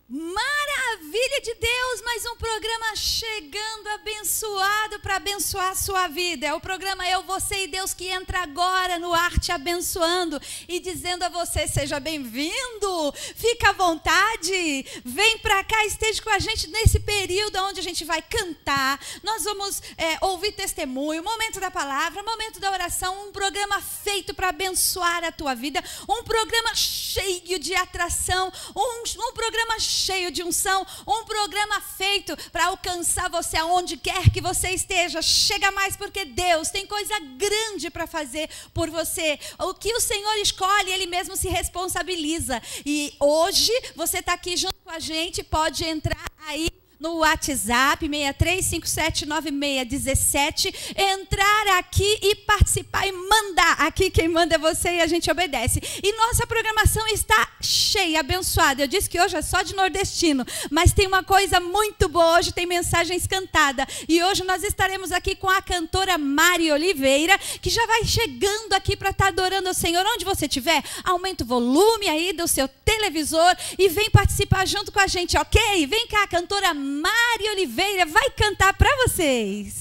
Maravilha de Deus, mais um programa chegando abençoado para abençoar a sua vida. É o programa Eu, Você e Deus que entra agora no ar te abençoando e dizendo a você, seja bem-vindo, fica à vontade, vem para cá, esteja com a gente nesse período onde a gente vai cantar, nós vamos ouvir testemunho, momento da palavra, momento da oração, um programa feito para abençoar a tua vida, um programa cheio de atração, um programa cheio de unção, um programa feito para alcançar você aonde quer que você esteja. Chega mais, porque Deus tem coisa grande para fazer por você. O que o Senhor escolhe, Ele mesmo se responsabiliza. E hoje você está aqui junto com a gente, pode entrar aí no WhatsApp 63579617, entrar aqui e participar e mandar. Aqui quem manda é você e a gente obedece. E nossa programação está cheia, abençoada. Eu disse que hoje é só de nordestino, mas tem uma coisa muito boa. Hoje tem mensagens cantadas. E hoje nós estaremos aqui com a cantora Mari Oliveira, que já vai chegando aqui para estar adorando ao Senhor. Onde você estiver, aumenta o volume aí do seu televisor e vem participar junto com a gente, ok? Vem cá, a cantora Mari Oliveira vai cantar para vocês.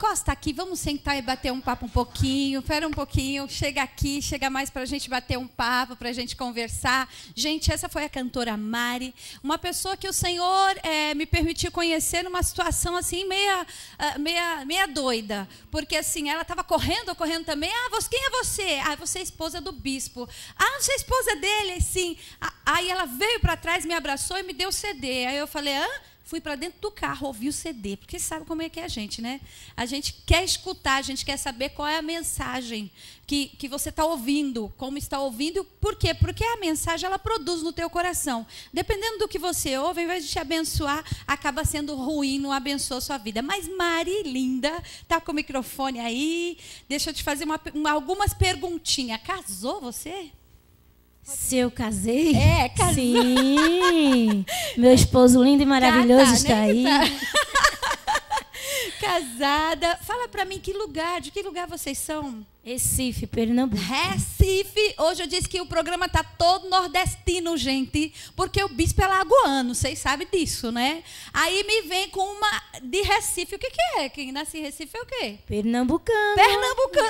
encosta aqui, vamos sentar e bater um papo um pouquinho. Espera um pouquinho, chega aqui, chega mais para a gente bater um papo, para a gente conversar. Gente, essa foi a cantora Mari, uma pessoa que o Senhor me permitiu conhecer numa situação assim meia doida, porque assim ela estava correndo também. Quem é você? Você é esposa do bispo. Você é esposa dele? Sim. Aí ela veio para trás, me abraçou e me deu o CD. Aí eu falei, fui para dentro do carro, ouvi o CD, porque sabe como é que é a gente, né? A gente quer escutar, a gente quer saber qual é a mensagem que você está ouvindo, como está ouvindo, por quê? Porque a mensagem, ela produz no teu coração. Dependendo do que você ouve, ao invés de te abençoar, acaba sendo ruim, não abençoa a sua vida. Mas Mari, linda, tá com o microfone aí, deixa eu te fazer algumas perguntinhas. Casou você? Se eu casei? Casou. Sim. Meu esposo lindo e maravilhoso está aí. Casada. Fala pra mim de que lugar vocês são? Recife, Pernambuco. Recife. Hoje eu disse que o programa tá todo nordestino, gente, porque o bispo é lagoano, vocês sabem disso, né? Aí me vem com uma de Recife. O que é? Quem nasce em Recife é o quê? Pernambucano. Pernambucano.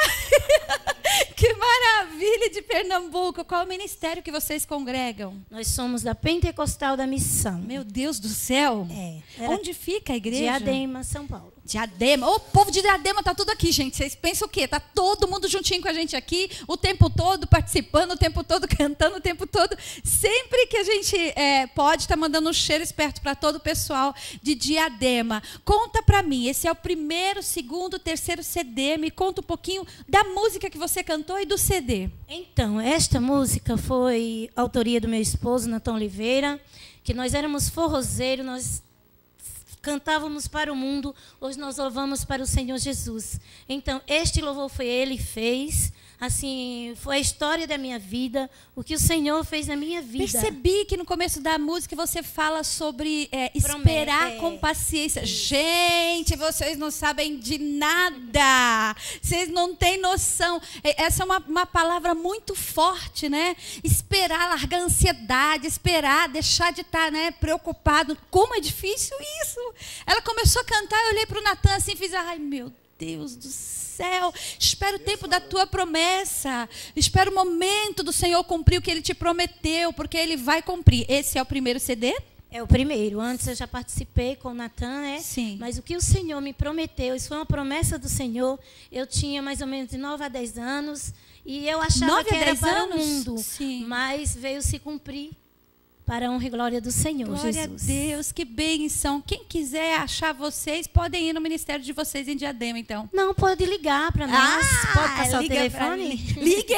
Que maravilha de Pernambuco. Qual é o ministério que vocês congregam? Nós somos da Pentecostal da Missão. Meu Deus do céu. Onde fica a igreja? Diadema, São Paulo. Diadema. O povo de Diadema tá tudo aqui, gente. Vocês pensam o quê? Tá todo mundo juntinho com a gente aqui, o tempo todo participando, o tempo todo cantando, o tempo todo. Sempre que a gente pode, tá mandando um cheiro esperto para todo o pessoal de Diadema. Conta para mim, esse é o primeiro, segundo, terceiro CD. Me conta um pouquinho da música que você cantou e do CD. Então, esta música foi autoria do meu esposo, Natão Oliveira, que nós éramos forrozeiros, nós cantávamos para o mundo, hoje nós louvamos para o Senhor Jesus. Então, este louvor foi ele que fez, assim, foi a história da minha vida, o que o Senhor fez na minha vida. Percebi que no começo da música você fala sobre esperar com paciência. Gente, vocês não sabem de nada. Vocês não têm noção. Essa é uma palavra muito forte, né? Esperar, largar a ansiedade, esperar, deixar de estar, né, preocupado. Como é difícil isso. Ela começou a cantar, eu olhei para o Natan assim e fiz, ai meu Deus do céu, espera o tempo da tua promessa, espera o momento do Senhor cumprir o que Ele te prometeu, porque Ele vai cumprir. Esse é o primeiro CD? É o primeiro. Antes eu já participei com o Natan, né? Sim. Mas o que o Senhor me prometeu, isso foi uma promessa do Senhor. Eu tinha mais ou menos de 9 a 10 anos e eu achava que era para o mundo. Sim. Mas veio se cumprir para a honra e glória do Senhor, glória Jesus. A Deus, que bênção. Quem quiser achar vocês, podem ir no ministério de vocês em Diadema, então. Não, pode ligar para nós. Pode passar o telefone? Ligue.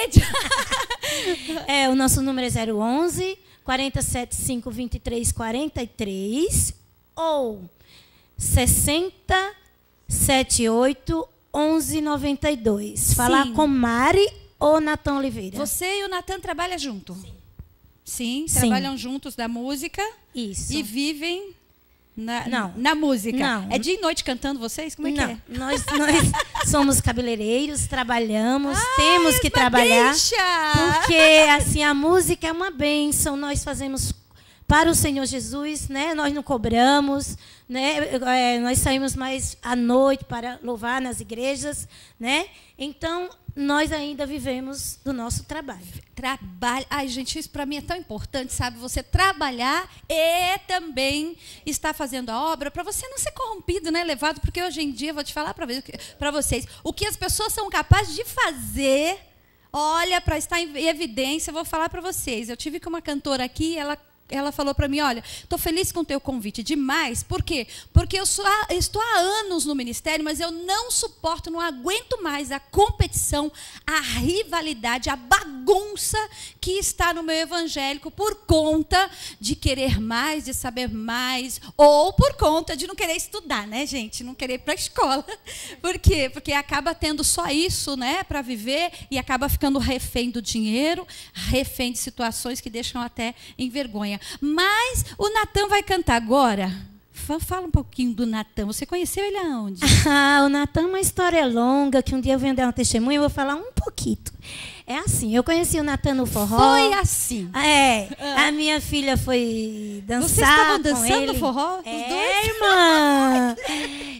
O nosso número é 011 475 23 43 ou 60 78 11 92. Falar com Mari ou Natão Oliveira. Você e o Natan trabalham junto? Sim, Sim. Trabalham juntos da música. Isso. E vivem Não. na música. Não. É dia e noite cantando vocês? Como é que é? Nós somos cabeleireiros, trabalhamos, temos que trabalhar. Porque assim, a música é uma bênção, nós fazemos para o Senhor Jesus, né? Nós não cobramos, né? Nós saímos mais à noite para louvar nas igrejas, né? Então, nós ainda vivemos do nosso trabalho. Ai, gente, isso para mim é tão importante, sabe? Você trabalhar e também estar fazendo a obra para você não ser corrompido, né? Levado, porque hoje em dia, vou te falar para vocês, o que as pessoas são capazes de fazer, olha, para estar em evidência, eu vou falar para vocês. Eu tive com uma cantora aqui, ela falou para mim, olha, estou feliz com o teu convite, demais. Por quê? Porque eu estou há anos no ministério, mas eu não suporto, não aguento mais a competição, a rivalidade, a bagunça que está no meu evangélico por conta de querer mais, de saber mais, ou por conta de não querer estudar, né, gente? Não querer ir para a escola. Por quê? Porque acaba tendo só isso, né, para viver e acaba ficando refém do dinheiro, refém de situações que deixam até em vergonha. Mas o Natan vai cantar agora. Fala um pouquinho do Natan. Você conheceu ele aonde? O Natan é uma história longa, que um dia eu vou dar um testemunho e vou falar um pouquinho. É assim, eu conheci o Natan no forró. Foi assim. A minha filha foi dançar. Vocês estavam com dançando ele. no forró? Os dois? Irmã.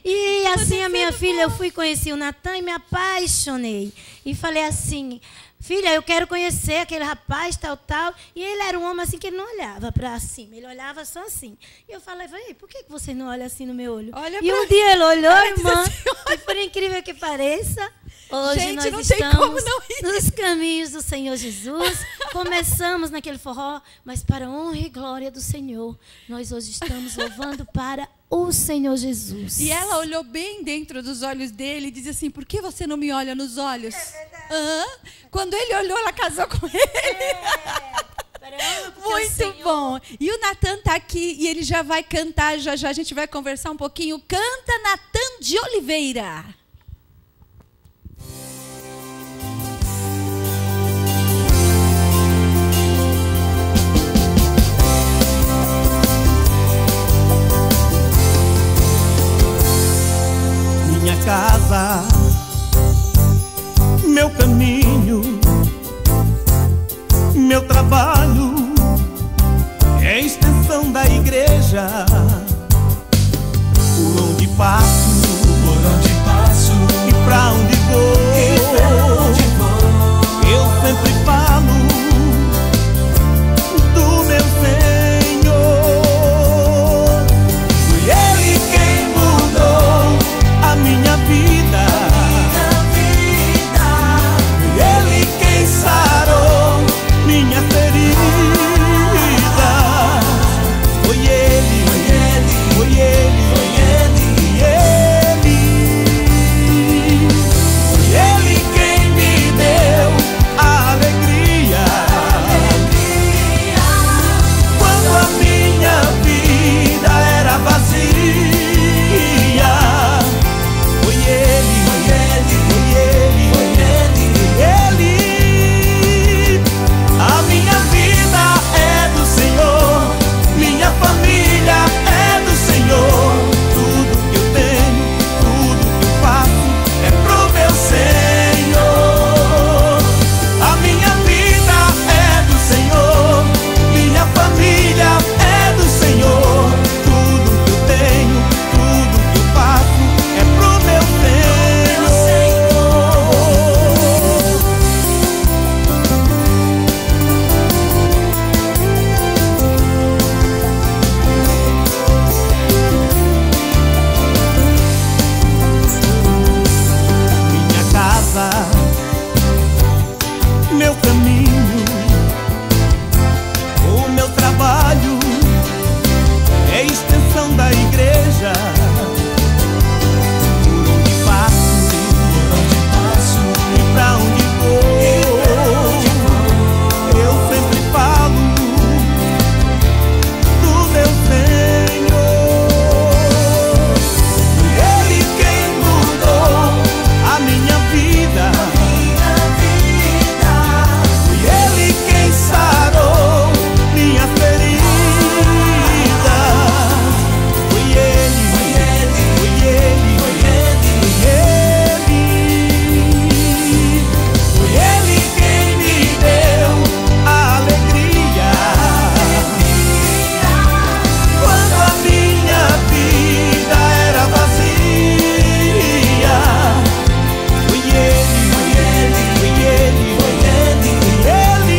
E assim, a minha filha, eu fui conhecer o Natan e me apaixonei. E falei assim, filha, eu quero conhecer aquele rapaz, tal, tal. E ele era um homem assim que ele não olhava para cima, ele olhava só assim. E eu falei, por que você não olha assim no meu olho? E um dia ele olhou, irmã, e por incrível que pareça, hoje gente, nós estamos nos caminhos do Senhor Jesus. Começamos naquele forró, mas para a honra e glória do Senhor, nós hoje estamos louvando para o Senhor Jesus. E ela olhou bem dentro dos olhos dele e disse assim, por que você não me olha nos olhos? Quando ele olhou, ela casou com ele. Muito bom. E o Natan está aqui e ele já vai cantar, já a gente vai conversar um pouquinho. Canta Natan de Oliveira. Minha casa, meu caminho, meu trabalho é extensão da igreja. Por onde passo e pra onde vou, eu sempre falo do meu Senhor. Foi Ele quem mudou a minha vida. Foi Ele quem sarou minha ferida. Foi Ele, foi Ele, foi Ele, foi Ele quem me deu a alegria. Quando a minha vida era vazia, foi Ele, foi Ele, foi Ele, foi Ele. A minha vida é do Senhor, minha família é do Senhor. Tudo que eu tenho, tudo que eu faço é pro meu Senhor. A minha vida é do Senhor, minha família é do Senhor. Tudo que eu tenho, tudo que eu faço é pro meu Senhor. Minha casa, meu caminho, o meu trabalho é extensão da igreja. Por onde passo e pra onde vou, eu sempre falo do meu Senhor. Foi Ele quem mudou a minha vida. Foi Ele quem sarou minha ferida. Foi Ele, foi Ele, foi Ele, foi Ele, foi Ele quem me deu a alegria. Quando a minha vida era vazia, foi Ele, foi Ele, foi Ele, foi Ele, foi Ele.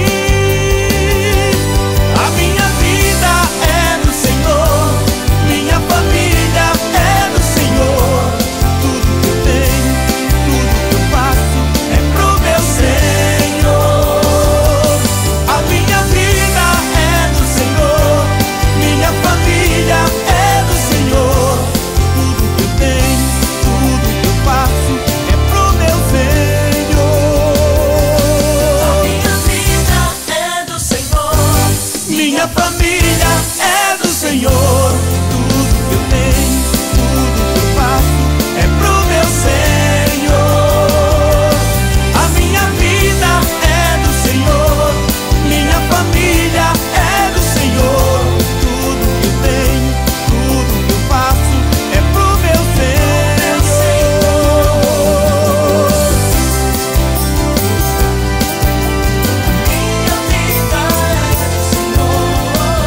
A minha vida é do Senhor, minha família é do Senhor. Tudo que eu tenho, tudo que eu faço é pro meu Senhor. A minha vida é do Senhor, minha família é do Senhor. Tudo que eu tenho, tudo que eu faço é pro meu Senhor. A minha vida é do Senhor, minha família é do Senhor. Tudo que eu tenho, tudo que eu faço é pro meu Senhor. A minha vida é do Senhor, minha família é do Senhor. Tudo que eu tenho, tudo que eu faço é pro meu Senhor. Minha vida é do Senhor.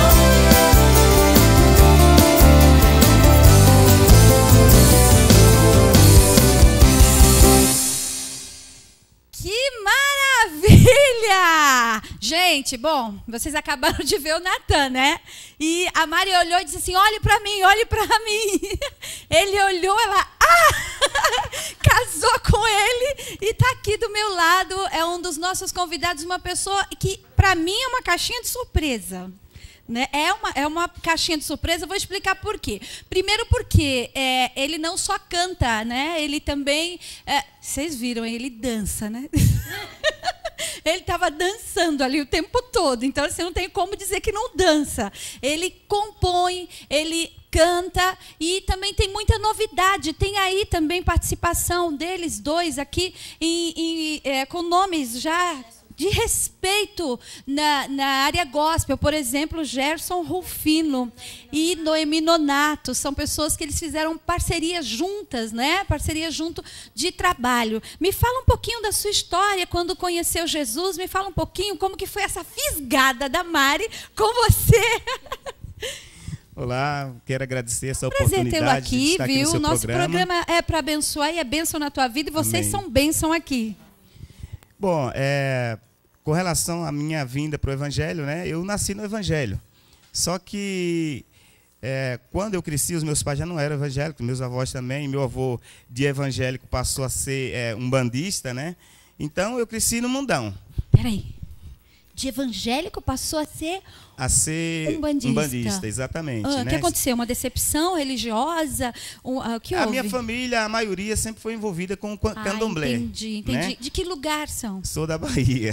Gente, bom, vocês acabaram de ver o Natan, né? E a Mari olhou e disse assim, olhe para mim, olhe para mim. Ele olhou, ela, casou com ele e está aqui do meu lado. É um dos nossos convidados, uma pessoa que, para mim, é uma caixinha de surpresa. Né? É uma caixinha de surpresa, eu vou explicar por quê. Primeiro porque ele não só canta, né? Ele também... vocês viram, ele dança, né? Ele estava dançando ali o tempo todo, então você não tem como dizer que não dança. Ele compõe, ele canta e também tem muita novidade. Tem aí também participação deles dois aqui com nomes já... de respeito na área gospel, por exemplo, Gerson Rufino e Noemi Nonato, são pessoas que eles fizeram parceria juntas, né? Parceria junto de trabalho. Me fala um pouquinho da sua história, quando conheceu Jesus, me fala um pouquinho como que foi essa fisgada da Mari com você. Olá, quero agradecer essa Prazer oportunidade tê-lo aqui, de estar aqui viu? no seu Nosso programa é para abençoar e é bênção na tua vida e vocês Amém. são bênção aqui. Bom, com relação à minha vinda para o Evangelho, né, eu nasci no Evangelho. Só que quando eu cresci, os meus pais já não eram evangélicos, meus avós também. Meu avô de evangélico passou a ser um bandista, né? Então eu cresci no mundão. Peraí, de evangélico passou a ser um bandista, exatamente. O né? que aconteceu? Uma decepção religiosa? Que a houve? minha família, a maioria, sempre foi envolvida com candomblé. Entendi. Né? De que lugar são? Sou da Bahia.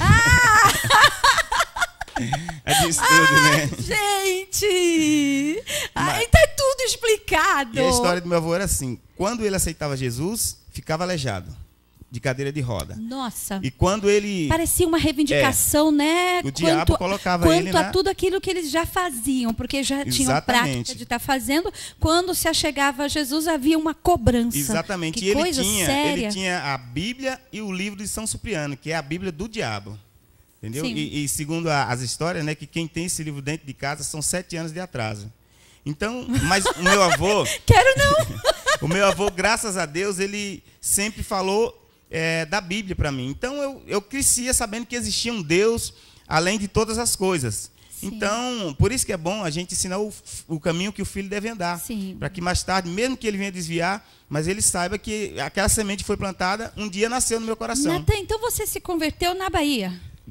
É disso tudo, né? Gente! Tá tudo explicado. E a história do meu avô era assim: quando ele aceitava Jesus, ficava aleijado, de cadeira de roda. Nossa. E quando ele... Parecia uma reivindicação, né? O diabo colocava ele a tudo aquilo que eles já faziam, porque já tinham prática de estar fazendo. Quando se achegava a Jesus, havia uma cobrança. Exatamente. Que E coisa séria. ele tinha a Bíblia e o livro de São Cipriano, que é a Bíblia do diabo. Entendeu? E segundo as histórias, né, que quem tem esse livro dentro de casa são 7 anos de atraso. Então, mas o meu avô... Quero não! O meu avô, graças a Deus, ele sempre falou da Bíblia para mim. Então, eu crescia sabendo que existia um Deus além de todas as coisas. Sim. Então, por isso que é bom a gente ensinar o caminho que o filho deve andar. Para que mais tarde, mesmo que ele venha desviar, mas ele saiba que aquela semente foi plantada, um dia nasceu no meu coração. Natan, então você se converteu na Bahia?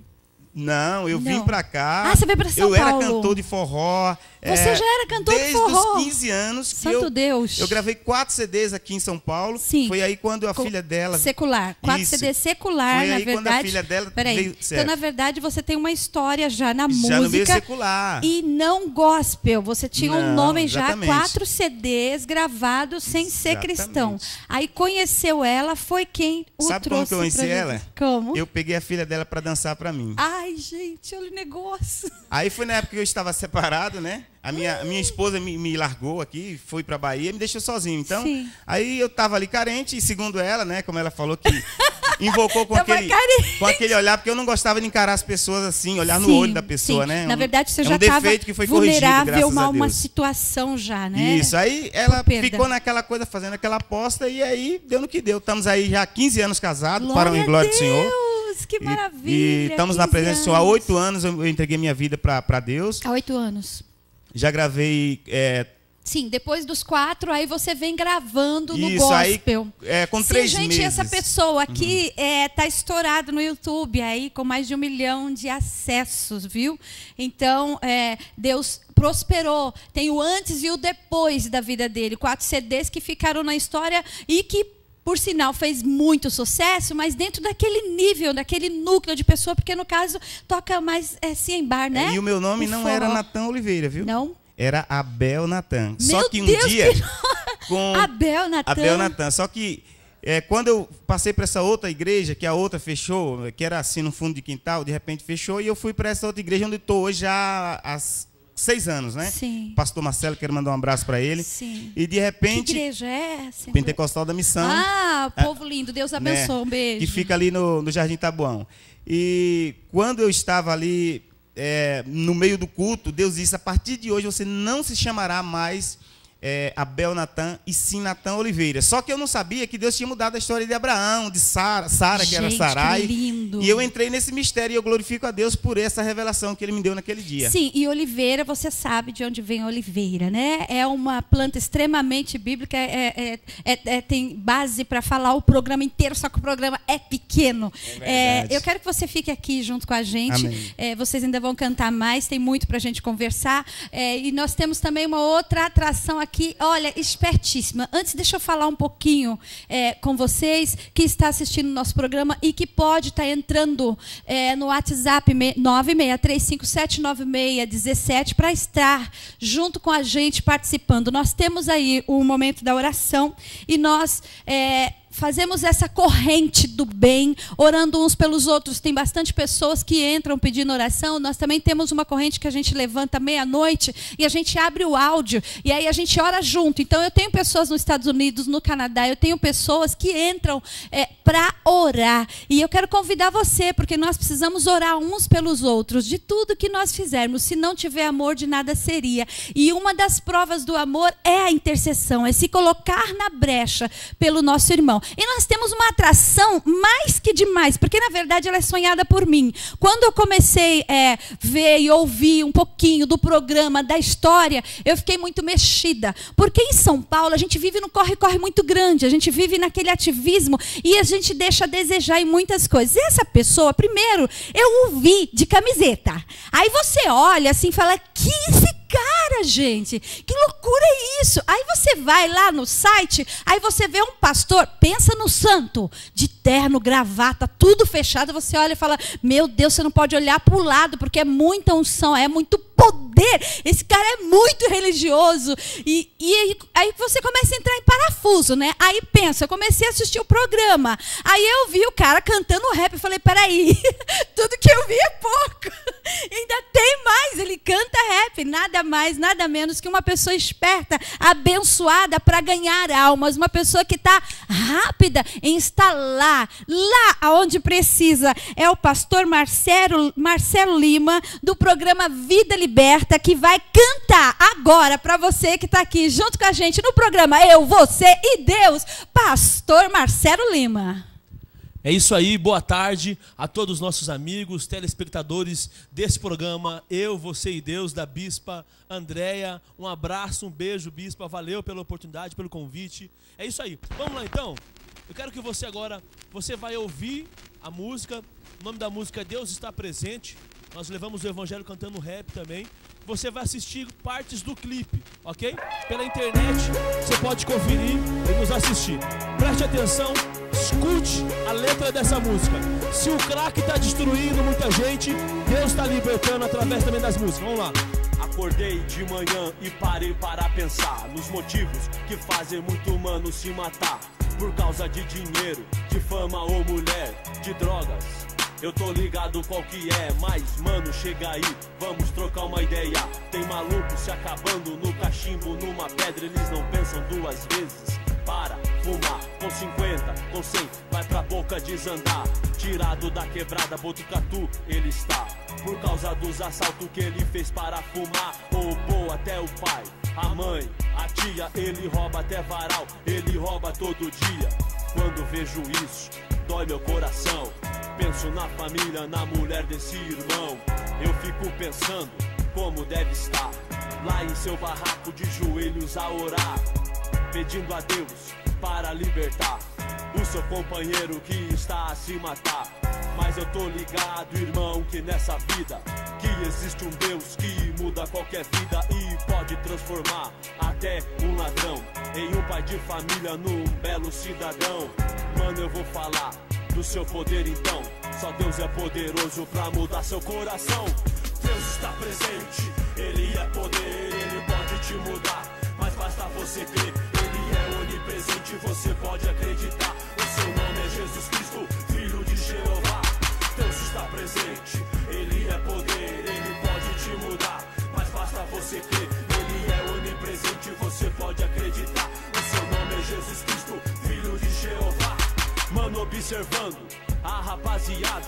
Não, eu vim pra cá. Você veio pra São Paulo. Eu era cantor de forró. Você já era cantor de forró? Desde os 15 anos. Santo Deus. Eu gravei 4 CDs aqui em São Paulo. Sim. Foi aí quando a filha dela... Secular. 4 CDs secular, foi na aí verdade. Quando a filha dela veio... Então, na verdade, você tem uma história já na música. Já no meio secular. E não gospel. Você tinha um nome exatamente. já, 4 CDs gravados sem ser cristão. Aí conheceu ela, foi quem o Sabe trouxe. Sabe como que eu conheci ela? Como? Eu peguei a filha dela para dançar para mim. Ai, gente, olha o negócio. Aí foi na época que eu estava separado, né? A minha esposa me largou aqui, foi para Bahia e me deixou sozinho. Então, Sim. Aí eu estava ali carente, e segundo ela, né? Como ela falou que invocou com aquele olhar, porque eu não gostava de encarar as pessoas assim, olhar no olho da pessoa, né? Na verdade, você já estava vulnerável a uma situação já, né? Isso, aí ela ficou naquela coisa, fazendo aquela aposta, e aí deu no que deu. Estamos aí já há 15 anos casados, para a glória do Senhor. Que maravilha! E estamos na presença do Senhor. Há 8 anos eu entreguei minha vida para Deus. Há 8 anos. Já gravei... Sim, depois dos 4, aí você vem gravando no Isso, gospel. Aí, com 3 meses. Gente, essa pessoa aqui tá estourado no YouTube, aí com mais de 1 milhão de acessos, viu? Então, Deus prosperou. Tem o antes e o depois da vida dele. 4 CDs que ficaram na história e que, por sinal, fez muito sucesso, mas dentro daquele nível, daquele núcleo de pessoa, porque no caso toca mais Ciembar, né? E o meu nome não era Natan Oliveira, viu? Não? Era Abel Natan. Meu Só que um Deus, dia... com Abel Natan. Só que quando eu passei para essa outra igreja, que a outra fechou, que era assim no fundo de quintal, de repente fechou, e eu fui para essa outra igreja onde estou hoje já há 6 anos, né? Sim. Pastor Marcelo, quero mandar um abraço para ele. Sim. E de repente... Que igreja é essa? Pentecostal da Missão. Povo lindo, Deus abençoe, um beijo. Que fica ali no Jardim Taboão. E quando eu estava ali no meio do culto, Deus disse: a partir de hoje você não se chamará mais Abel Natan e Sinatan Oliveira. Só que eu não sabia que Deus tinha mudado a história de Abraão, de Sara, que era Sarai. Que lindo. E eu entrei nesse mistério e eu glorifico a Deus por essa revelação que Ele me deu naquele dia. Sim, e oliveira, você sabe de onde vem a oliveira, né? É uma planta extremamente bíblica, tem base para falar o programa inteiro, só que o programa é pequeno. Eu quero que você fique aqui junto com a gente. Vocês ainda vão cantar mais, tem muito para a gente conversar. E nós temos também uma outra atração aqui, olha, espertíssima. Antes, deixa eu falar um pouquinho com vocês que está assistindo o nosso programa e que pode estar entrando no WhatsApp 963579617 para estar junto com a gente participando. Nós temos aí o momento da oração e nós fazemos essa corrente do bem, orando uns pelos outros. Tem bastante pessoas que entram pedindo oração. Nós também temos uma corrente que a gente levanta meia-noite e a gente abre o áudio e aí a gente ora junto. Então, eu tenho pessoas nos Estados Unidos, no Canadá, eu tenho pessoas que entram para orar. E eu quero convidar você, porque nós precisamos orar uns pelos outros, de tudo que nós fizermos. Se não tiver amor, de nada seria. E uma das provas do amor é a intercessão, é se colocar na brecha pelo nosso irmão. E nós temos uma atração mais que demais, porque na verdade ela é sonhada por mim. Quando eu comecei a ver e ouvir um pouquinho do programa, da história, eu fiquei muito mexida. Porque em São Paulo a gente vive num corre-corre muito grande, a gente vive naquele ativismo e a gente deixa a desejar em muitas coisas. E essa pessoa, primeiro, eu o vi de camiseta. Aí você olha assim e fala, que esse cara, gente, que loucura é isso? Aí você vai lá no site, aí você vê um pastor, pensa no santo, de terno, gravata, tudo fechado, você olha e fala, meu Deus, você não pode olhar para o lado, porque é muita unção, é muito poder, esse cara é muito religioso. E aí você começa a entrar em parafuso, né? Aí pensa, eu comecei a assistir o programa, aí eu vi o cara cantando rap, eu falei, peraí, tudo que eu vi é pouco, ainda tem mais, ele canta rap, nada mais, nada menos que uma pessoa esperta, abençoada para ganhar almas, uma pessoa que está rápida em estar lá onde precisa. É o pastor Marcelo Lima, do programa Vida Liberta, que vai cantar agora para você que está aqui junto com a gente no programa Eu, Você e Deus, pastor Marcelo Lima. É isso aí, boa tarde a todos os nossos amigos, telespectadores desse programa Eu, Você e Deus, da Bispa Andréia. Um abraço, um beijo, Bispa, valeu pela oportunidade, pelo convite. É isso aí, vamos lá então. Eu quero que você agora, você vai ouvir a música, o nome da música é Deus Está Presente. Nós levamos o evangelho cantando rap também. Você vai assistir partes do clipe, ok? Pela internet, você pode conferir e nos assistir. Preste atenção, escute a letra dessa música. Se o crack está destruindo muita gente, Deus está libertando através também das músicas. Vamos lá. Acordei de manhã e parei para pensar nos motivos que fazem muito humano se matar. Por causa de dinheiro, de fama ou mulher, de drogas. Eu tô ligado qual que é, mas mano, chega aí, vamos trocar uma ideia. Tem maluco se acabando no cachimbo, numa pedra, eles não pensam duas vezes. Para fumar, com 50, com 100, vai pra boca desandar. Tirado da quebrada, Botucatu, ele está. Por causa dos assaltos que ele fez para fumar, roubou até o pai, a mãe, a tia. Ele rouba até varal, ele rouba todo dia. Quando vejo isso, dói meu coração. Penso na família, na mulher desse irmão. Eu fico pensando como deve estar lá em seu barraco, de joelhos a orar, pedindo a Deus para libertar o seu companheiro que está a se matar. Mas eu tô ligado, irmão, que nessa vida que existe um Deus que muda qualquer vida e pode transformar até um ladrão em um pai de família, num belo cidadão. Mano, eu vou falar do seu poder então. Só Deus é poderoso pra mudar seu coração. Deus está presente, Ele é poder, Ele pode te mudar, mas basta você crer. Ele é onipresente, você pode acreditar. O seu nome é Jesus Cristo, Filho de Jeová. Deus está presente, Ele é poder, Ele pode te mudar, mas basta você crer. Ele é onipresente, você pode acreditar. O seu nome é Jesus Cristo, Filho de Jeová. Mano, observando a rapaziada,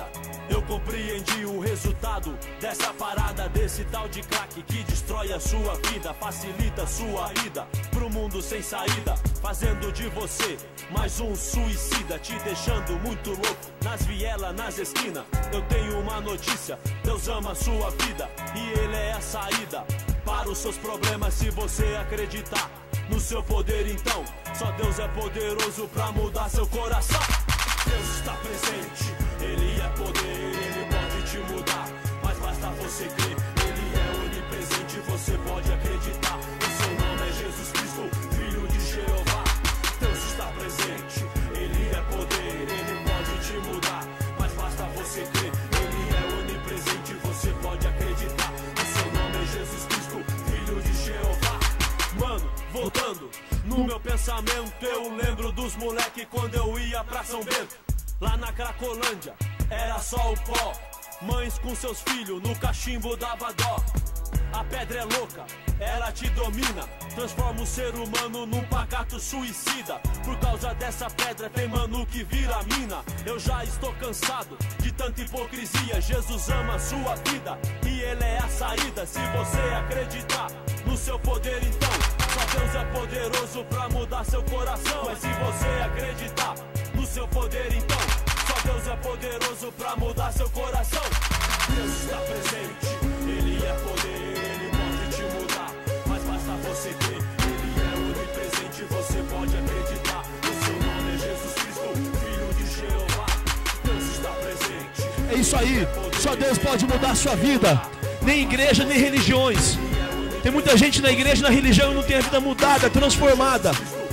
Eu compreendi o resultado dessa parada, desse tal de crack que destrói a sua vida, facilita a sua ida pro mundo sem saída, fazendo de você mais um suicida, te deixando muito louco nas vielas, nas esquinas. Eu tenho uma notícia, Deus ama a sua vida e Ele é a saída para os seus problemas. Se você acreditar no seu poder, então só Deus é poderoso pra mudar seu coração. Deus está presente, Ele é poder, Ele pode te mudar, mas basta você crer. Ele é onipresente, você pode acreditar. O seu nome é Jesus Cristo, Filho de Jeová. Deus está presente, Ele é poder, Ele pode te mudar, mas basta você crer. Ele é onipresente, você pode acreditar. O seu nome é Jesus Cristo, Filho de Jeová. Mano, voltando no meu pensamento, eu lembro dos moleque quando eu ia pra São Bento. Lá na Cracolândia, era só o pó. Mães com seus filhos, no cachimbo dava dó. A pedra é louca, ela te domina, transforma o ser humano num pacato suicida. Por causa dessa pedra tem mano que vira mina. Eu já estou cansado de tanta hipocrisia. Jesus ama a sua vida e Ele é a saída. Se você acreditar no seu poder, então só Deus é poderoso pra mudar seu coração. Mas se você acreditar no seu poder, então só Deus é poderoso pra mudar seu coração. Deus está presente, Ele é poder, Ele pode te mudar, mas basta você crer. Ele é onipresente, você pode acreditar. O seu nome é Jesus Cristo, Filho de Jeová. Deus está presente. É isso aí, só Deus pode mudar a sua vida. Nem igreja, nem religiões. Tem muita gente na igreja e na religião e não tem a vida mudada, transformada.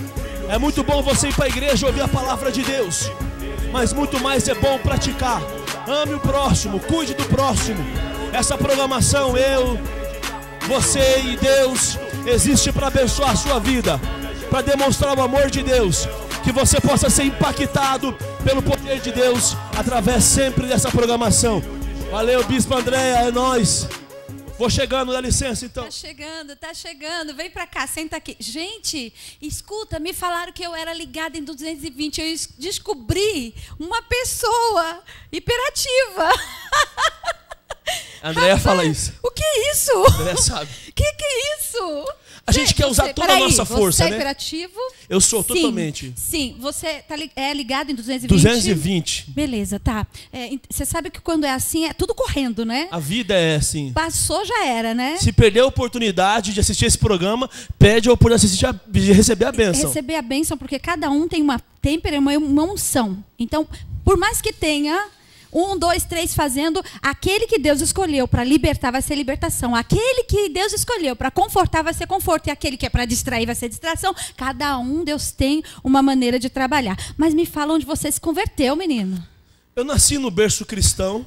É muito bom você ir para a igreja e ouvir a palavra de Deus, mas muito mais é bom praticar. Ame o próximo, cuide do próximo. Essa programação, eu, você e Deus, existe para abençoar a sua vida, para demonstrar o amor de Deus, que você possa ser impactado pelo poder de Deus através sempre dessa programação. Valeu, Bispo Andréia, é nóis. Vou chegando, dá licença então. Tá chegando. Vem pra cá, senta aqui. Gente, escuta, me falaram que eu era ligada em 220. Eu descobri uma pessoa hiperativa. Andréia fala isso. O que é isso? Andréia sabe. Que é isso? A gente quer usar toda a nossa força, você né? É hiperativo? Eu sou totalmente. Sim, você é ligado em 220? 220. Beleza, tá. Você sabe que quando é assim, é tudo correndo, né? A vida é assim. Passou, já era, né? Se perder a oportunidade de assistir esse programa, pede a oportunidade de receber a bênção. Receber a bênção, porque cada um tem uma têmpera, uma unção. Então, por mais que tenha 1, 2, 3 fazendo, aquele que Deus escolheu para libertar vai ser libertação. Aquele que Deus escolheu para confortar vai ser conforto. E aquele que é para distrair vai ser distração. Cada um, Deus tem uma maneira de trabalhar. Mas me fala onde você se converteu, menino. Eu nasci no berço cristão.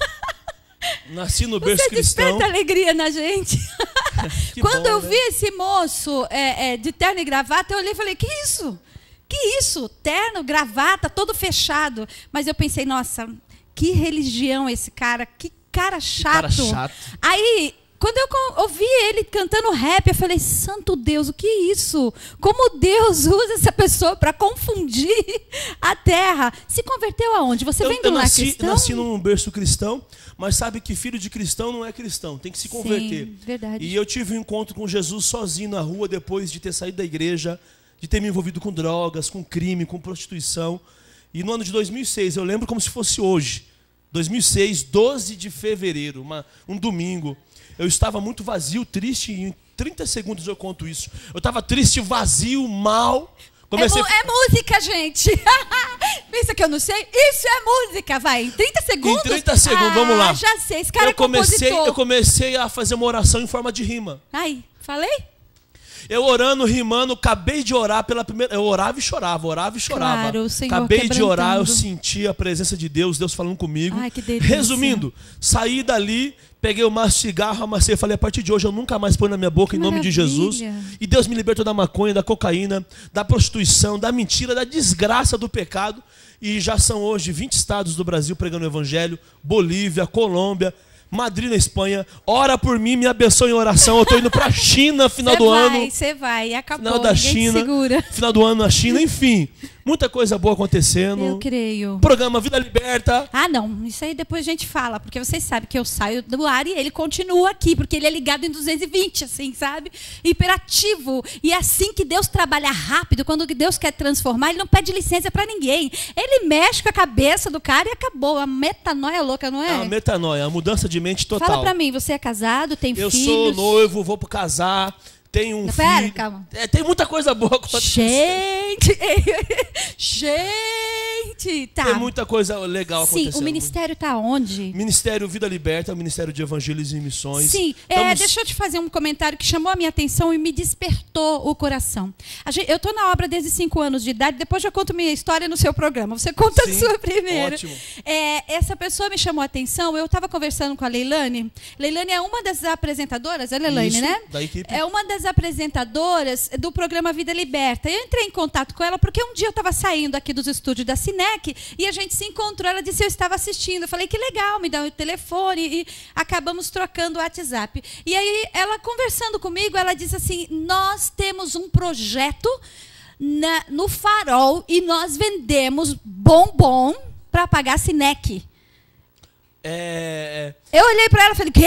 Nasci no berço Você cristão. desperta alegria na gente. Quando bom, eu né? vi esse moço de terno e gravata, eu olhei e falei, que isso? Que isso? Terno, gravata, todo fechado. Mas eu pensei, nossa, que religião esse cara, que cara chato. cara chato. Aí, quando eu ouvi ele cantando rap, eu falei, santo Deus, o que é isso? Como Deus usa essa pessoa para confundir a terra? Se converteu aonde? Você vem do lar cristão? Eu nasci num berço cristão, mas sabe que filho de cristão não é cristão, tem que se converter. Sim, verdade. E eu tive um encontro com Jesus sozinho na rua, depois de ter saído da igreja, de ter me envolvido com drogas, com crime, com prostituição. E no ano de 2006, eu lembro como se fosse hoje, 2006, 12 de fevereiro, um domingo, eu estava muito vazio, triste, e em 30 segundos eu conto isso. Eu estava triste, vazio, mal. É música, gente. Pensa que eu não sei? Isso é música, vai. Em 30 segundos? Em 30 segundos, vamos lá. Já sei, esse cara é compositor. Eu comecei a fazer uma oração em forma de rima. Aí, falei? Eu orando, rimando, acabei de orar pela primeira... Eu orava e chorava, orava e chorava. Claro, o Senhor acabei de orar, eu quebrantando. senti a presença de Deus, Deus falando comigo. Ai, que delícia. Resumindo, saí dali, peguei o maço de cigarro, amassei e falei, a partir de hoje eu nunca mais ponho na minha boca, em nome de Jesus. E Deus me libertou da maconha, da cocaína, da prostituição, da mentira, da desgraça do pecado. E já são hoje 20 estados do Brasil pregando o evangelho, Bolívia, Colômbia, Madrid na Espanha. Ora por mim, me abençoe em oração. Eu tô indo pra China final do ano. Você vai, acabou, Final da ninguém te China, segura. final do ano na China, enfim. Muita coisa boa acontecendo. Eu creio. Programa Vida Liberta. Ah, não. Isso aí depois a gente fala. Porque vocês sabem que eu saio do ar e ele continua aqui. Porque ele é ligado em 220, assim, sabe? Hiperativo. E é assim que Deus trabalha rápido. Quando Deus quer transformar, ele não pede licença pra ninguém. Ele mexe com a cabeça do cara e acabou. A metanoia louca, não é? É uma metanoia, a mudança de mente total. Fala pra mim, você é casado, tem filhos? Eu sou noivo, vou pro casar. Tenho um Pera, filho. calma. Tem muita coisa boa acontecendo. Gente! Gente! Tá. Tem muita coisa legal acontecendo. Sim, o ministério tá onde? Ministério Vida Liberta, o Ministério de Evangelismo e Missões. Sim, deixa eu te fazer um comentário que chamou a minha atenção e me despertou o coração. Eu estou na obra desde 5 anos de idade, depois já conto minha história no seu programa. Você conta a sua primeiro. Ótimo. Essa pessoa me chamou a atenção, eu estava conversando com a Leilane. Leilane é uma das apresentadoras, é a Leilane, Isso, né? da equipe. É uma das apresentadoras do programa Vida Liberta. Eu entrei em contato com ela porque um dia eu estava saindo aqui dos estúdios da Cinec e a gente se encontrou. Ela disse que eu estava assistindo. Eu falei, que legal, me dá o telefone e acabamos trocando o WhatsApp. E aí, ela conversando comigo, ela disse assim, nós temos um projeto no Farol e nós vendemos bombom para pagar Cinec. Eu olhei para ela e falei, quê?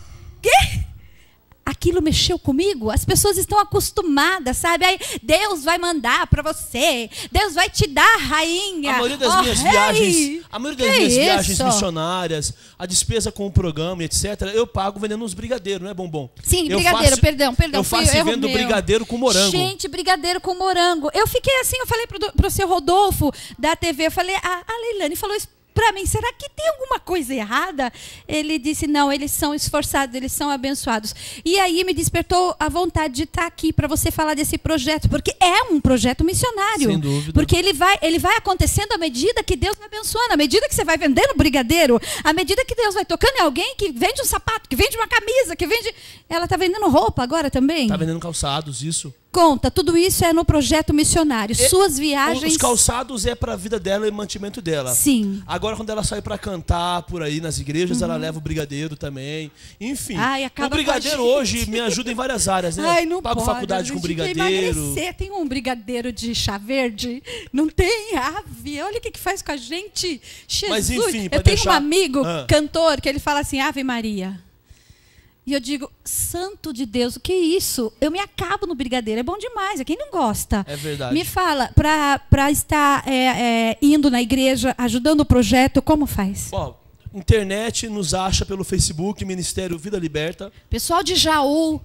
Aquilo mexeu comigo. As pessoas estão acostumadas, sabe? Aí Deus vai mandar para você. Deus vai te dar, rainha. A maioria das minhas viagens, viagens missionárias, a despesa com o programa, etc., eu pago vendendo uns brigadeiros, não é bombom? Sim, brigadeiro, perdão. Eu faço e vendo brigadeiro com morango. Gente, brigadeiro com morango. Eu fiquei assim, eu falei pro seu Rodolfo da TV, eu falei, a Leilane falou isso para mim, será que tem alguma coisa errada? Ele disse, não, eles são esforçados, eles são abençoados. E aí me despertou a vontade de estar aqui para você falar desse projeto, porque é um projeto missionário. Sem dúvida. Porque ele vai acontecendo à medida que Deus vai abençoando, à medida que você vai vendendo brigadeiro, à medida que Deus vai tocando em alguém que vende um sapato, que vende uma camisa, que vende... Ela está vendendo roupa agora também? Está vendendo calçados, isso. Conta, tudo isso é no projeto missionário. Suas viagens... Os calçados é para a vida dela e mantimento dela. Sim. Agora, quando ela sai para cantar por aí nas igrejas, ela leva o brigadeiro também. Enfim, o brigadeiro hoje me ajuda em várias áreas, né? Ai, não Pago pode, faculdade com brigadeiro. Emagrecer. Tem um brigadeiro de chá verde? Não tem ave. Olha o que faz com a gente. Jesus. Mas, enfim, eu tenho um amigo, cantor, que ele fala assim, Ave Maria. E eu digo, santo de Deus, o que é isso? Eu me acabo no brigadeiro, é bom demais, quem não gosta? É verdade. Me fala, para estar indo na igreja, ajudando o projeto, como faz? Bom, internet nos acha pelo Facebook, Ministério Vida Liberta. Pessoal de Jaú,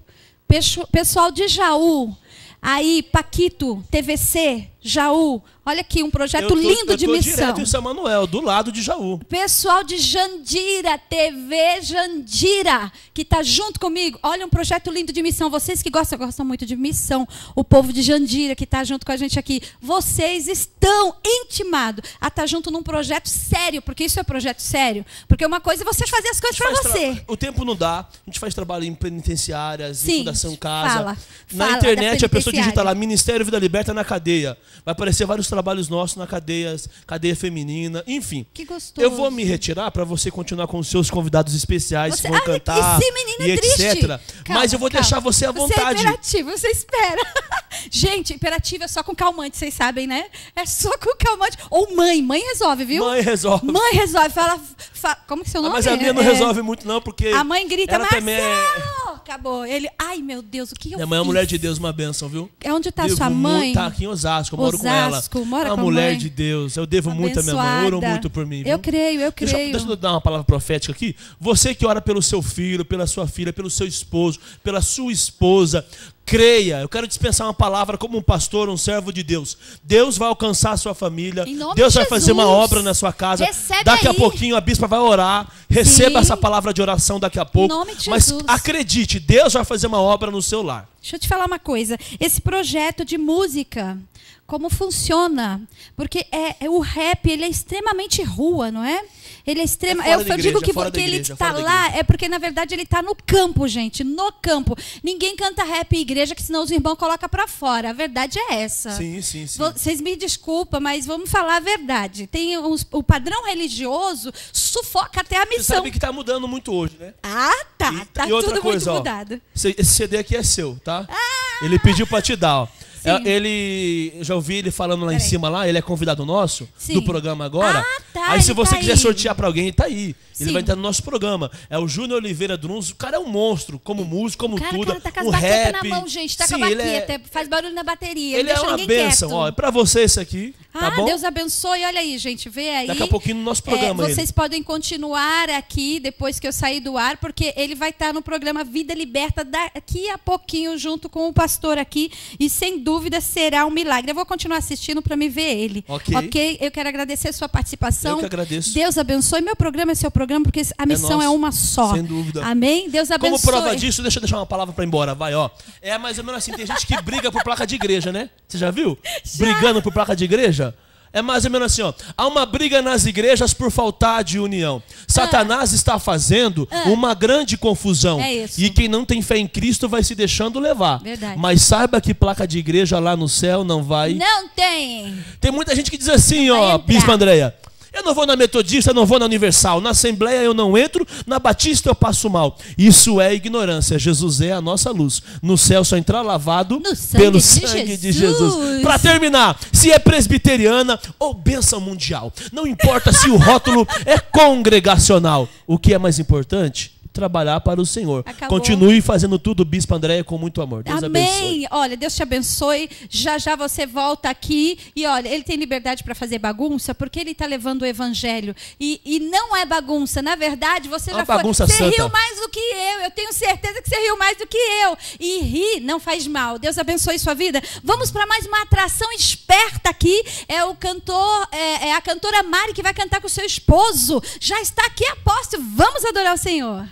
aí, Paquito, TVC, Jaú, olha aqui, um projeto lindo de missão. Direto em São Manuel, do lado de Jaú. Pessoal de Jandira, TV Jandira, que está junto comigo. Olha, um projeto lindo de missão. Vocês que gostam muito de missão. O povo de Jandira, que está junto com a gente aqui. Vocês estão intimados a estar junto num projeto sério, porque isso é projeto sério. Porque uma coisa é você fazer as coisas para você. O tempo não dá. A gente faz trabalho em penitenciárias, sim, em Fundação Casa. Na internet, a pessoa digita lá, Ministério Vida Liberta na cadeia. Vai aparecer vários trabalhos nossos na cadeia feminina, enfim. Que gostoso. Eu vou me retirar para você continuar com os seus convidados especiais que vão cantar e etc. Calma, mas eu vou deixar você à vontade. Você é imperativo, você espera. Gente, imperativo é só com calmante, vocês sabem, né? É só com calmante. Ou mãe resolve, viu? Mãe resolve. Mãe resolve, fala como que é seu nome? Mas a minha não resolve muito não, porque a mãe grita, Marcelo! Acabou. Ele, ai meu Deus, o que eu fiz? Minha mãe é uma mulher de Deus, uma bênção, viu? É onde está sua mãe? Está aqui em Osasco, eu moro com ela. Mora é uma com mulher mãe. de Deus. Eu devo muito à minha mãe. Orou muito por mim. Viu? Eu creio. Deixa eu dar uma palavra profética aqui. Você que ora pelo seu filho, pela sua filha, pelo seu esposo, pela sua esposa, creia. Eu quero dispensar uma palavra como um pastor, um servo de Deus. Deus vai alcançar a sua família. Deus vai fazer uma obra na sua casa. Recebe daqui aí. A pouquinho a bispa vai orar. Receba essa palavra de oração daqui a pouco. Em nome de Mas Jesus. acredite, Deus vai fazer uma obra no seu lar. Deixa eu te falar uma coisa. Esse projeto de música, como funciona? Porque o rap, ele é extremamente rua, não é? Ele é extremo. Eu digo que porque ele está lá, é porque na verdade ele está no campo, gente, no campo. Ninguém canta rap em igreja, que senão os irmãos colocam para fora. A verdade é essa. Sim. Vocês me desculpam, mas vamos falar a verdade. Tem o padrão religioso sufoca até a missão. Você sabe que está mudando muito hoje, né? Tá e outra tudo coisa, muito mudado. Esse CD aqui é seu, tá? Ele pediu para te dar, ó. Ele, já ouvi ele falando lá em cima, lá, ele é convidado nosso, Sim. do programa agora. Ah, tá, aí se ele você tá quiser aí. sortear pra alguém, ele tá aí. Ele Sim. vai entrar no nosso programa. É o Júnior Oliveira Druns, o cara é um monstro, como músico, como tudo. O cara tá com as um baquetas rap. na mão, gente. Tá Sim, com a ele baqueta, faz barulho na bateria. Ele não é deixa uma ninguém bênção, quieto. ó. É pra você esse aqui, tá bom? Deus abençoe. Olha aí, gente, vê aí. Daqui a pouquinho no nosso programa vocês podem continuar aqui depois que eu sair do ar, porque ele vai estar no programa Vida Liberta daqui a pouquinho junto com o pastor aqui e sem dúvida será um milagre. Eu vou continuar assistindo para me ver ele. Ok? Eu quero agradecer a sua participação. Eu que agradeço. Deus abençoe. Meu programa é seu programa porque a missão é uma só. Sem dúvida. Amém? Deus abençoe. Como prova disso, deixa eu deixar uma palavra pra ir embora, vai, ó. É mais ou menos assim, tem gente que briga por placa de igreja, né? Você já viu? Brigando por placa de igreja? É mais ou menos assim, ó. Há uma briga nas igrejas por faltar de união. Satanás está fazendo uma grande confusão. É isso. E quem não tem fé em Cristo vai se deixando levar. Verdade. Mas saiba que placa de igreja lá no céu não vai. Não tem. Tem muita gente que diz assim, Vai ó, entrar. Bispa Andréia. Eu não vou na Metodista, eu não vou na Universal. Na Assembleia eu não entro, na Batista eu passo mal. Isso é ignorância. Jesus é a nossa luz. No céu só entrar lavado pelo sangue de Jesus. Para terminar, se é presbiteriana ou bênção mundial. Não importa se o rótulo é congregacional. O que é mais importante? Trabalhar para o Senhor. Acabou. Continue fazendo tudo, Bispa Andréia, com muito amor. Deus Amém. abençoe. Olha, Deus te abençoe. Já já você volta aqui. E olha, ele tem liberdade para fazer bagunça porque ele está levando o evangelho. E não é bagunça. Na verdade, você Uma já foi. bagunça Você santa. riu mais do que eu. Eu tenho certeza que você riu mais do que eu. E rir não faz mal. Deus abençoe sua vida. Vamos para mais uma atração esperta aqui. É o cantor, é a cantora Mari que vai cantar com o seu esposo. Já está aqui a posto. Vamos adorar o Senhor.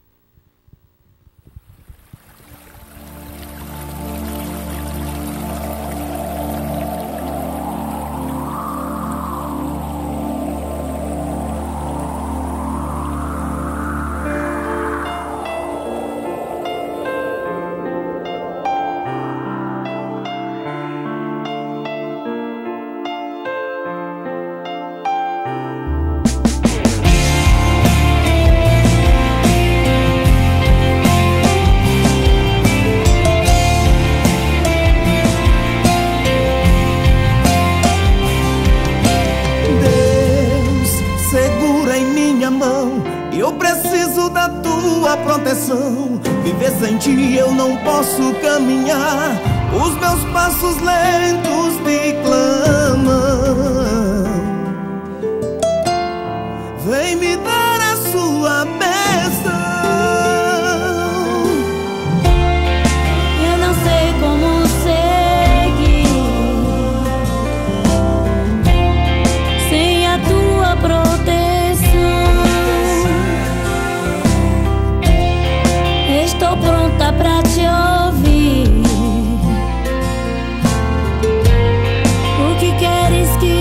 Proteção, viver sem ti eu não posso caminhar. Os meus passos lentos te clamam. Vem me dar a sua bênção. Eu não sei como seguir sem a tua proteção. Estou pronta pra te ouvir. O que queres que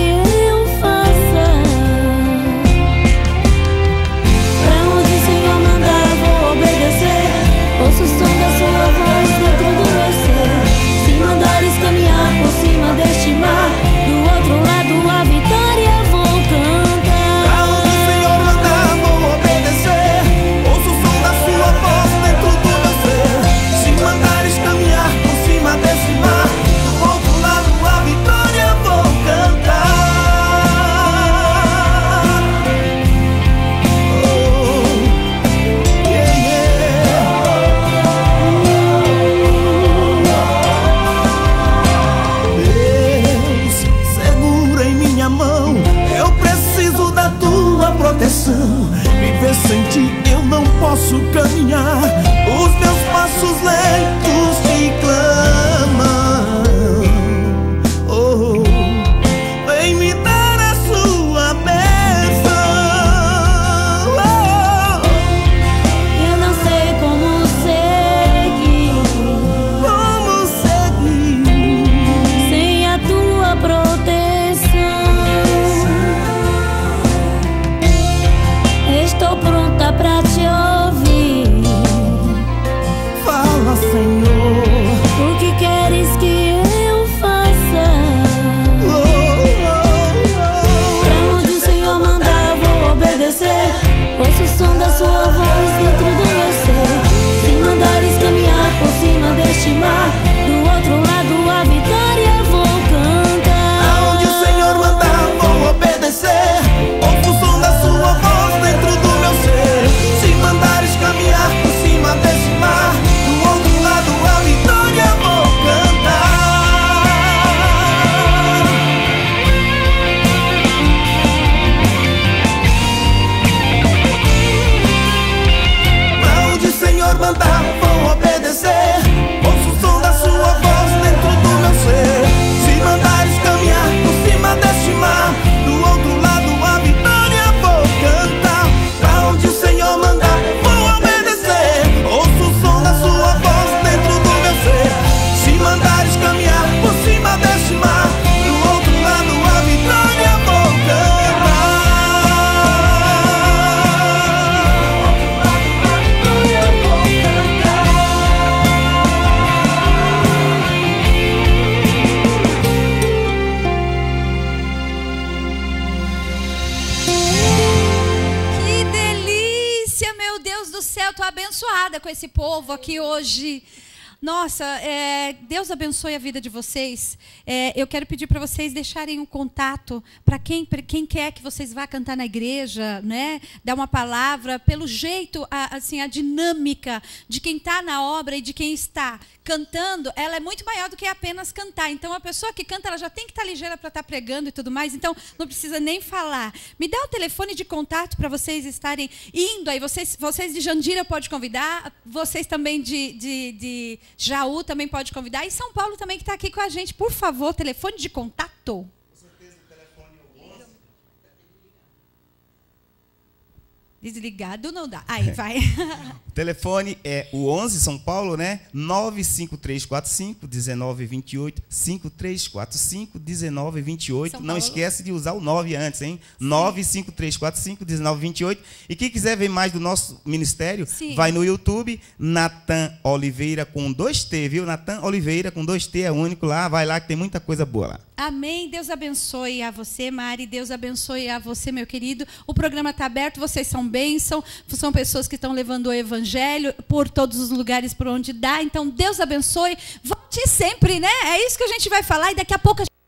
esse povo aqui hoje. Nossa, Deus abençoe a vida de vocês. Eu quero pedir para vocês deixarem um contato para quem quer que vocês vá cantar na igreja, né? Dar uma palavra, pelo jeito, assim, a dinâmica de quem está na obra e de quem está cantando, ela é muito maior do que apenas cantar. Então, a pessoa que canta, ela já tem que estar ligeira para estar pregando e tudo mais. Então, não precisa nem falar. Me dá o telefone de contato para vocês estarem indo. Aí, vocês de Jandira pode convidar, vocês também de Jaú também pode convidar. E São Paulo também, que está aqui com a gente. Por favor, telefone de contato. Com certeza, o telefone é o 11. Desligado não dá. Aí, vai. O telefone é o 11, São Paulo, né? 95345-1928. 5345-1928. Não esquece de usar o 9 antes, hein? 95345-1928. E quem quiser ver mais do nosso ministério, sim, vai no YouTube, Natan Oliveira com 2T, viu? Natan Oliveira com 2T é único lá. Vai lá que tem muita coisa boa lá. Amém. Deus abençoe a você, Mari. Deus abençoe a você, meu querido. O programa está aberto, vocês são bênção. São pessoas que estão levando o evangelho por todos os lugares por onde dá. Então, Deus abençoe. Volte sempre, né? É isso que a gente vai falar e daqui a pouco a gente...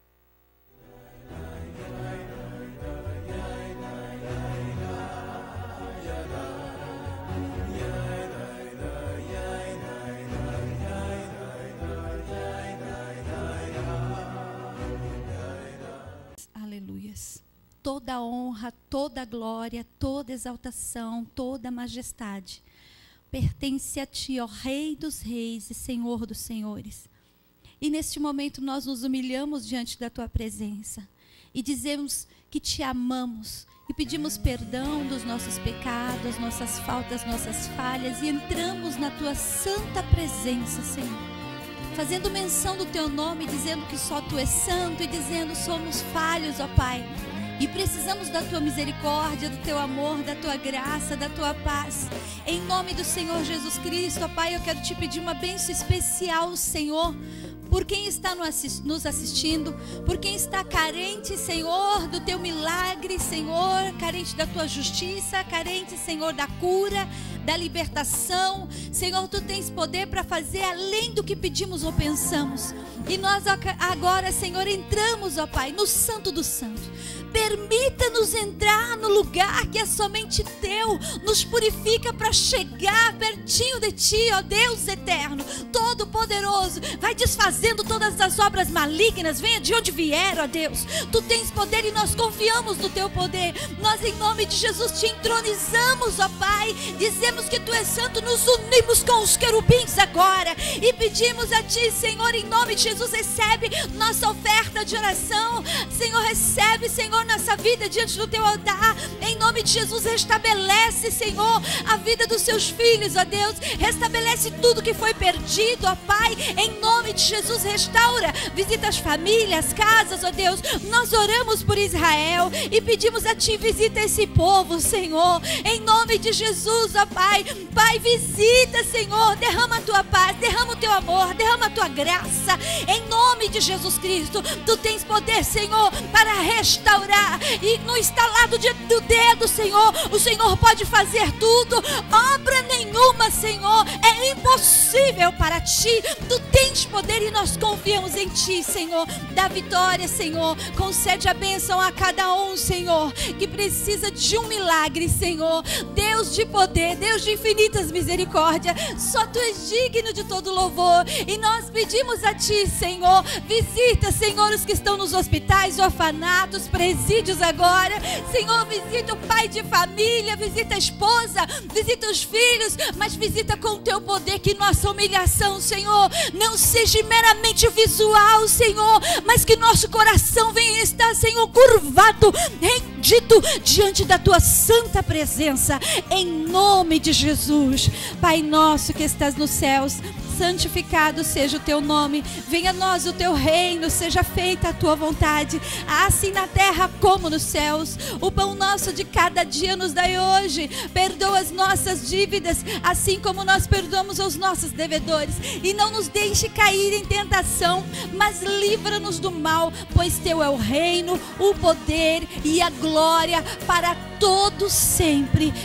Aleluias. Toda honra, toda glória, toda exaltação, toda majestade pertence a Ti, ó Rei dos reis e Senhor dos senhores. E neste momento nós nos humilhamos diante da Tua presença e dizemos que Te amamos e pedimos perdão dos nossos pecados, nossas faltas, nossas falhas e entramos na Tua santa presença, Senhor, fazendo menção do Teu nome, dizendo que só Tu és santo e dizendo somos falhos, ó Pai. E precisamos da Tua misericórdia, do Teu amor, da Tua graça, da Tua paz. Em nome do Senhor Jesus Cristo, ó Pai, eu quero Te pedir uma bênção especial, Senhor, por quem está nos assistindo, por quem está carente, Senhor, do Teu milagre, Senhor, carente da Tua justiça, carente, Senhor, da cura, da libertação. Senhor, Tu tens poder para fazer além do que pedimos ou pensamos. E nós agora, Senhor, entramos, ó Pai, no Santo do Santo. Permita-nos entrar no lugar que é somente Teu, nos purifica para chegar pertinho de Ti, ó Deus eterno, todo-poderoso. Vai desfazendo todas as obras malignas, venha de onde vier, ó Deus. Tu tens poder e nós confiamos no Teu poder. Nós, em nome de Jesus, Te entronizamos, ó Pai. Dizemos que Tu és santo, nos unimos com os querubins agora e pedimos a Ti, Senhor, em nome de Jesus, recebe nossa oferta de oração. Senhor, recebe, Senhor, nossa vida diante do Teu altar. Em nome de Jesus, restabelece, Senhor, a vida dos Seus filhos, ó Deus. Restabelece tudo que foi perdido, ó Pai. Em nome de Jesus, restaura. Visita as famílias, casas, ó Deus. Nós oramos por Israel e pedimos a Ti, visita esse povo, Senhor. Em nome de Jesus, ó Pai. Pai, visita, Senhor. Derrama a Tua paz, derrama o Teu amor, derrama a Tua graça. Em nome de Jesus Cristo, Tu tens poder, Senhor, para restaurar. E no estalado do dedo, Senhor, o Senhor pode fazer tudo. Obra nenhuma, Senhor, é impossível para Ti. Tu tens poder e nós confiamos em Ti, Senhor. Dá vitória, Senhor. Concede a bênção a cada um, Senhor, que precisa de um milagre, Senhor. Deus de poder, Deus de infinitas misericórdias, só Tu és digno de todo louvor. E nós pedimos a Ti, Senhor, visita, Senhor, os que estão nos hospitais, orfanatos, presídios agora. Senhor, visita o pai de família, visita a esposa, visita os filhos, mas visita com o Teu poder, que nossa humilhação, Senhor, não seja meramente visual, Senhor, mas que nosso coração venha estar, Senhor, curvado, rendido diante da Tua santa presença, em nome de Jesus. Pai nosso que estás nos céus, santificado seja o Teu nome, venha a nós o Teu reino, seja feita a Tua vontade, assim na terra como nos céus. O pão nosso de cada dia nos dai hoje, perdoa as nossas dívidas, assim como nós perdoamos aos nossos devedores, e não nos deixe cair em tentação, mas livra-nos do mal, pois Teu é o reino, o poder e a glória para todos sempre, em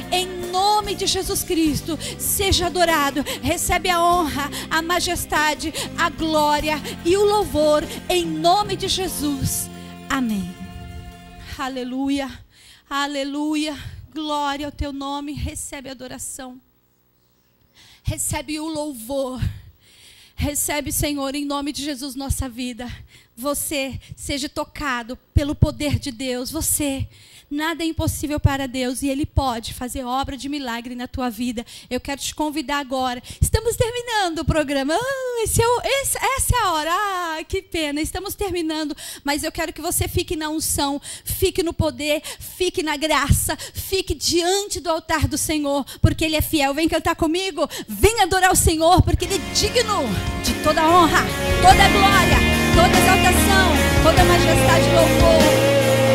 nome de Jesus Cristo, seja adorado. Recebe a honra, a majestade, a glória e o louvor em nome de Jesus. Amém. Aleluia, aleluia. Glória ao teu nome. Recebe a adoração. Recebe o louvor. Recebe, Senhor, em nome de Jesus, nossa vida. Você seja tocado pelo poder de Deus. Você, nada é impossível para Deus e Ele pode fazer obra de milagre na tua vida. Eu quero te convidar agora. Estamos terminando o programa. Essa é a hora. Que pena. Estamos terminando. Mas eu quero que você fique na unção, fique no poder, fique na graça, fique diante do altar do Senhor, porque Ele é fiel. Vem cantar comigo. Vem adorar o Senhor, porque Ele é digno de toda honra, toda glória, toda exaltação, toda majestade e louvor.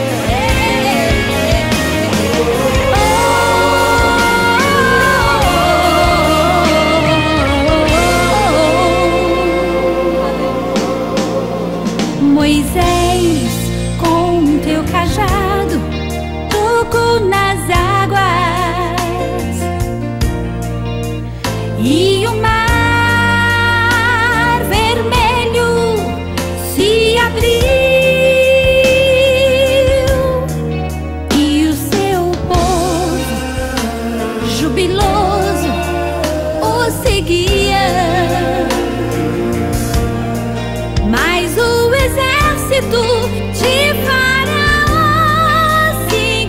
Moisés, com teu cajado, tocou nas águas e o mar vermelho se abriu e o seu povo jubiloso o seguia. Mas o exército de Faraó se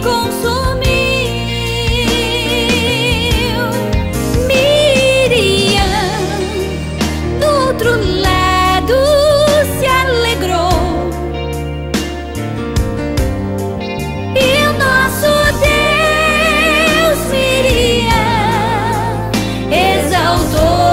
consumiu. Miriam, do outro lado, se alegrou. E o nosso Deus, Miriam, exaltou.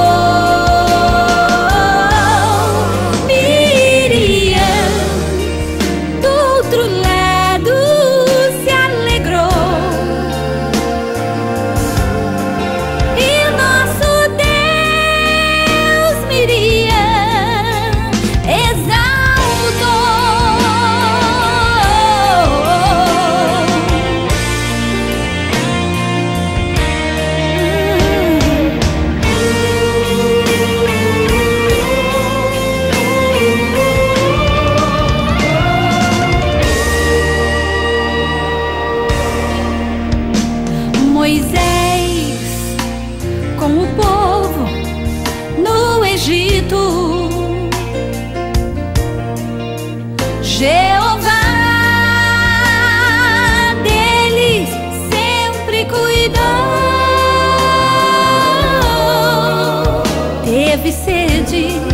Jeová deles sempre cuidou. Teve sede